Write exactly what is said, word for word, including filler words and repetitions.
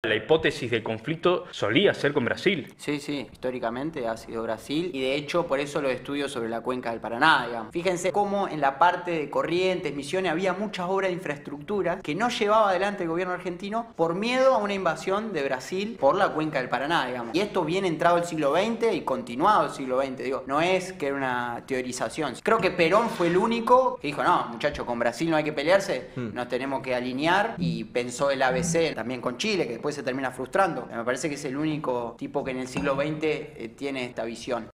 La hipótesis de conflicto solía ser con Brasil. Sí, sí, históricamente ha sido Brasil y de hecho por eso los estudios sobre la cuenca del Paraná, digamos. Fíjense cómo en la parte de Corrientes, Misiones, había muchas obras de infraestructura que no llevaba adelante el gobierno argentino por miedo a una invasión de Brasil por la cuenca del Paraná, digamos. Y esto bien entrado el siglo veinte y continuado el siglo veinte, digo, no es que era una teorización. Creo que Perón fue el único que dijo, no, muchachos, con Brasil no hay que pelearse, hmm. nos tenemos que alinear, y pensó el A B C también con Chile, que después se termina frustrando. Me parece que es el único tipo que en el siglo veinte eh, tiene esta visión.